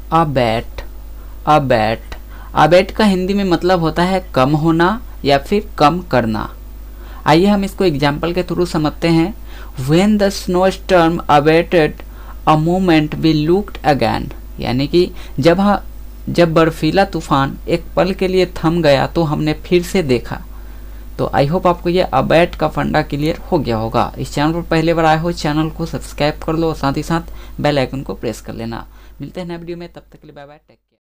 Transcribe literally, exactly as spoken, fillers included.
अबैट, अबैट, अबैट का हिंदी में मतलब होता है कम होना या फिर कम करना। आइए हम इसको एग्जाम्पल के थ्रू समझते हैं। When the snowstorm abated a moment we looked again, यानी कि जब हाँ जब बर्फीला तूफान एक पल के लिए थम गया तो हमने फिर से देखा। तो आई होप आपको ये अबैट का फंडा क्लियर हो गया होगा। इस चैनल पर पहले बार आए हो चैनल को सब्सक्राइब कर लो और साथ ही साथ बेल आइकन को प्रेस कर लेना। मिलते हैं नए वीडियो में, तब तक के लिए बाय बाय, टेक केयर।